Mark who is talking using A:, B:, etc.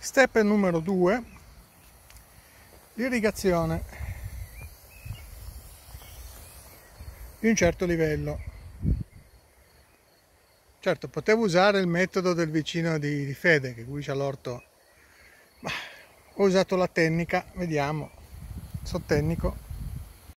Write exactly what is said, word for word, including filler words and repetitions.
A: Step numero due, l'irrigazione di un certo livello. Certo, potevo usare il metodo del vicino di, di Fede, che qui c'ha l'orto, ma ho usato la tecnica, vediamo, sono tecnico.